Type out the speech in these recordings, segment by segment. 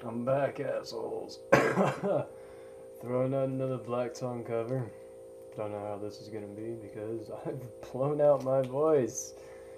I'm back, assholes. Throwing out another Black Tongue cover. Don't know how this is gonna be because I've blown out my voice.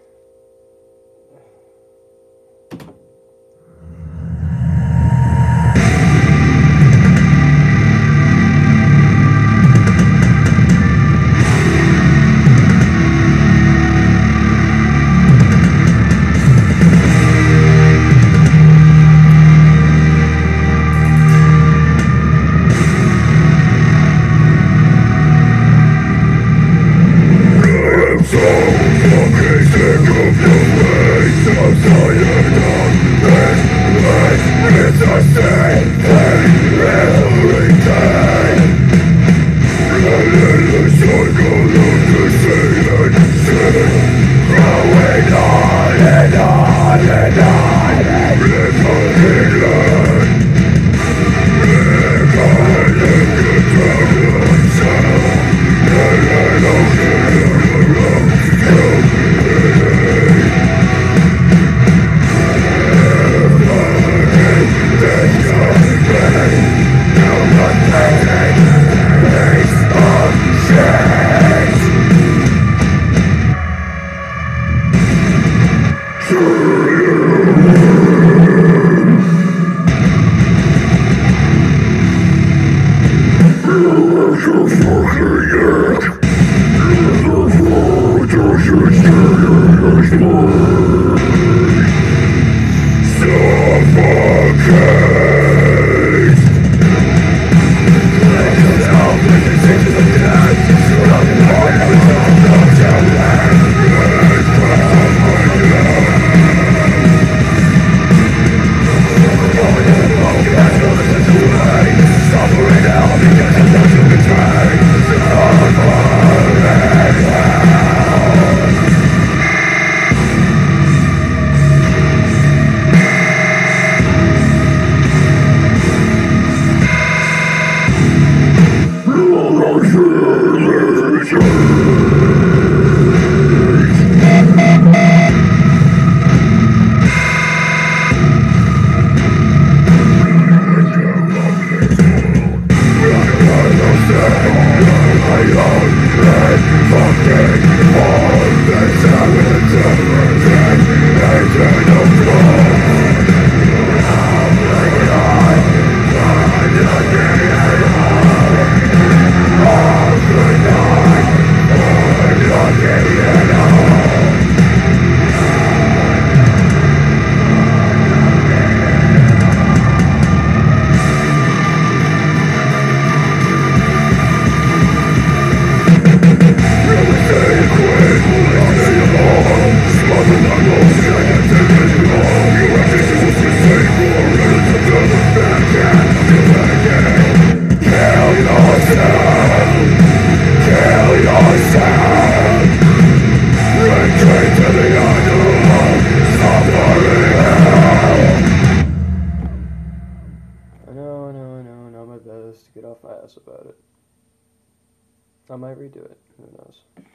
I know, not my best. Get off my ass about it. I might redo it. Who knows?